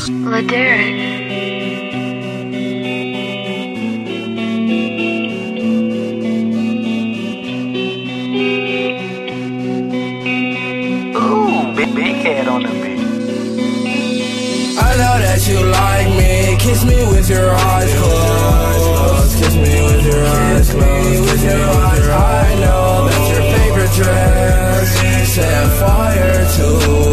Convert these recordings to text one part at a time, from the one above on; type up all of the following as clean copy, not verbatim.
Ladaric. Big head on the beat. I know that you like me. Kiss me with your eyes closed. Kiss me with your eyes closed. I know that's your favorite dress. Set fire to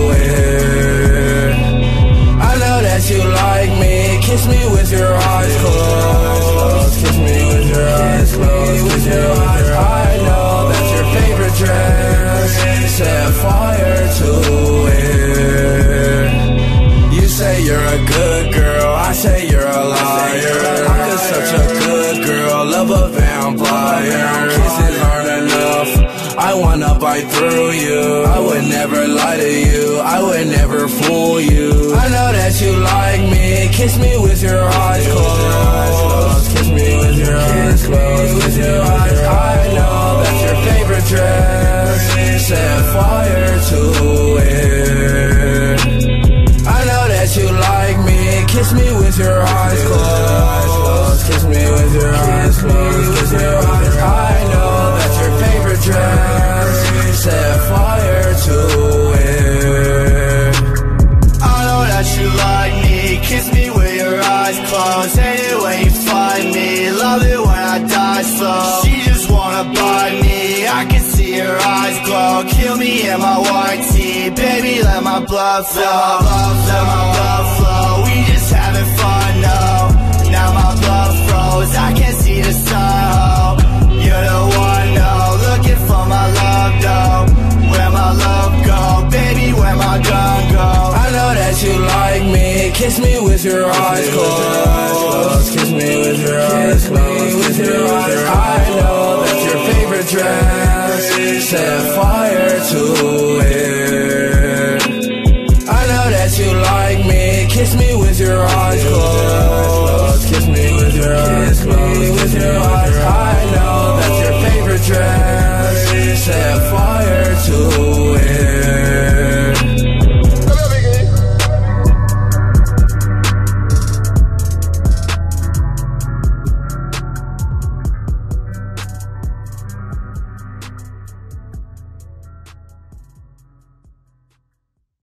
it. I know that you like me. Kiss me with your eyes closed. Kiss me with your eyes closed. I know that's your favorite dress. Set fire to it. You say you're a good girl, I say you're a liar. I'm just such a good girl, love a vampire. Kisses aren't enough, I wanna bite through you. I would never lie to you, I would never fool you. I know that you like me, kiss me with your eyes closed. Kiss me with your eyes closed. I know that's your favorite dress. Set fire to it. I know that you like me. Kiss me with your eyes closed. Kiss me with your eyes closed. I know that's your favorite dress. Set fire to it. I know that you like me. Kiss me with your eyes closed. Hate it when you find me. Love it when I die slow. She just wanna bite me. I can see your eyes glow. Kill me in my white tee. Baby, let my blood flow. Let my blood flow. We just having fun, no. Now my blood froze. I can't see the sun. You're the one, no. Looking for my love, though. Where my love go? Baby, where my gun go? I know that you like me. Kiss me with your eyes closed. Kiss me with your eyes closed. I know that's your favorite dress. Set fire to it. I know that you like me. Kiss me with your eyes closed.